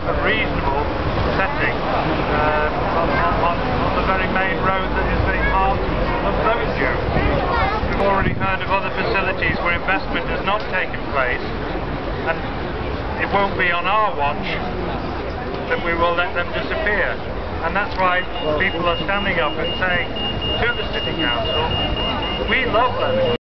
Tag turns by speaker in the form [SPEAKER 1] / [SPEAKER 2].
[SPEAKER 1] a reasonable setting on the very main road that is the heart of Levenshulme. We've already heard of other facilities where investment has not taken place, and it won't be on our watch that we will let them disappear. And that's why people are standing up and saying to the City Council, we love Levenshulme.